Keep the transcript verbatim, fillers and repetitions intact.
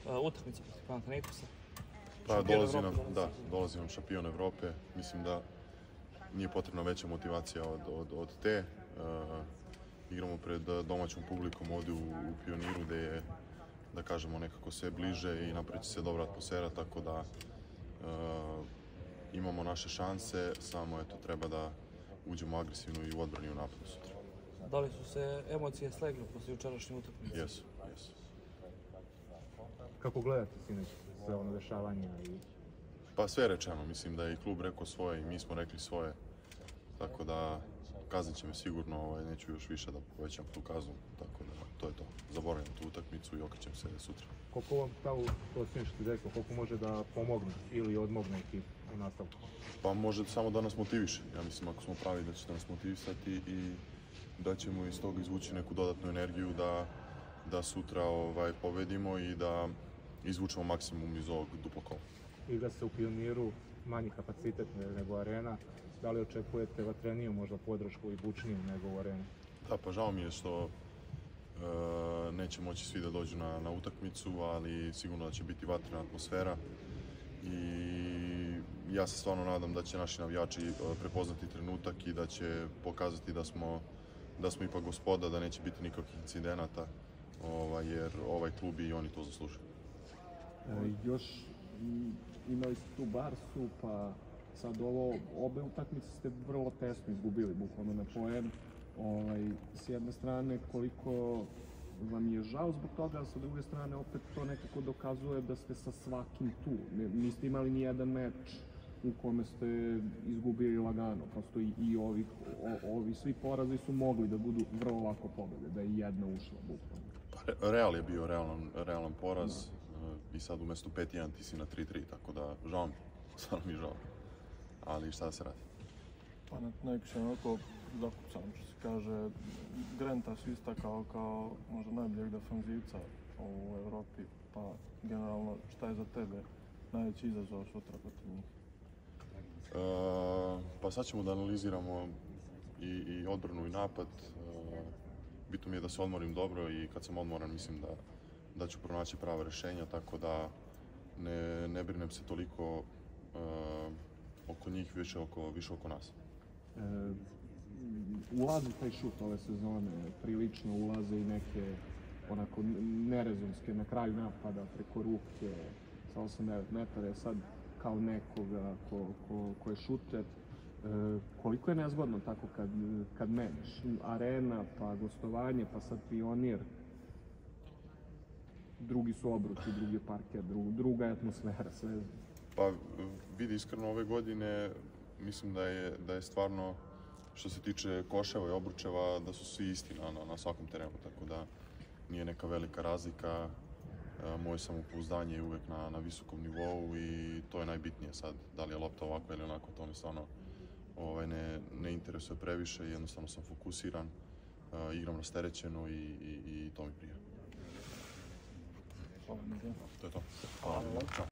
utakmica protiv Panathinaikosa. Pa dolazi nam, da, dolazi nam šampion Evrope. Mislim da nije potrebna veća motivacija od, od, od te. E, igramo pred domaćom publikom ovdje u, u Pioniru, gde je, da kažemo, nekako sve bliže i napravit će se dobra atmosfera, tako da e, imamo naše šanse, samo eto, treba da uđemo agresivno i u odbrani i u napadu sutra. Da li su se emocije slegle posle jučerašnje utakmice? Jesu, jesu. Kako gledate sinoć sve ono dešavanja? I... Pa sve je rečeno, mislim da je i klub rekao svoje i mi smo rekli svoje, tako da kaznit će me sigurno, ovaj, neću još više da povećam tu kaznu, tako da to je to. Zaboravim tu utakmicu i okrećem se sutra. Koliko vam to, to sve što ti rekao, koliko može da pomogne ili odmogne ekipu u nastavku? Pa može samo da nas motiviše. Ja mislim, ako smo pravi, da će da nas motivisati i da ćemo iz toga izvući neku dodatnu energiju da, da sutra ovaj, pobedimo i da izvučemo maksimum iz ovog duplog kola. Igra se u Pioniru, manji kapacitet nego Arena. Da li očekujete vatreniju možda podršku i bučniju nego u Areni? Da, pa žao mi je što e, neće moći svi da dođu na, na utakmicu, ali sigurno da će biti vatrena atmosfera i ja se stvarno nadam da će naši navijači prepoznati trenutak i da će pokazati da smo, da smo ipak gospoda, da neće biti nikakvih incidenata, ovaj, jer ovaj klub i oni to zaslužuju. E, još imali ste tu Barsu, pa sad ovo, obe utakmice ste vrlo tesno izgubili, bukvalno na poen. Ovaj, s jedne strane, koliko vam je žao zbog toga, a sa druge strane opet to nekako dokazuje da ste sa svakim tu. Ne, niste imali ni jedan meč u kome ste izgubili lagano. Prosto i, i ovi, o, ovi svi porazi su mogli da budu vrlo lako pobede, da je jedna ušla bukvalno. Pa, Real je bio realan, realan poraz i sad umesto pet jedan ti si na tri tri, tako da žao mi, stvarno mi žao. Ali šta da se radi? Pa najviše onako zakucam, što se kaže, Granta su istakao kao možda najboljeg defanzivca u Evropi, pa generalno šta je za tebe najveći izazov sutra protiv njih? E, pa sad ćemo da analiziramo i, i odbranu i napad. E, bitno mi je da se odmorim dobro i kad sam odmoran mislim da, da ću pronaći prava rešenja, tako da ne, ne brinem se toliko e, oko njih, više oko, više oko nas. E, ulazi taj šut ove sezone, prilično ulaze i neke onako nerezonske na kraju napada preko ruke sa osam devet metara, sad kao nekoga ko, ko, ko je šuter. E, koliko je nezgodno tako kad, kad menjaš? Arena, pa gostovanje, pa sad Pionir. Drugi su obruči, drugi je parket, dru, druga je atmosfera, sve. Pa vidi, iskreno ove godine mislim da je, da je stvarno, što se tiče koševa i obručeva, da su svi isti na, na, na svakom terenu, tako da nije neka velika razlika. E, moje samopouzdanje je uvek na, na visokom nivou i to je najbitnije sad. Da li je lopta ovako ili onako, to me stvarno ovaj, ne, ne interesuje previše, jednostavno sam fokusiran, e, igram rasterećeno i, i, i to mi prija. Hvala. To je to. Hvala.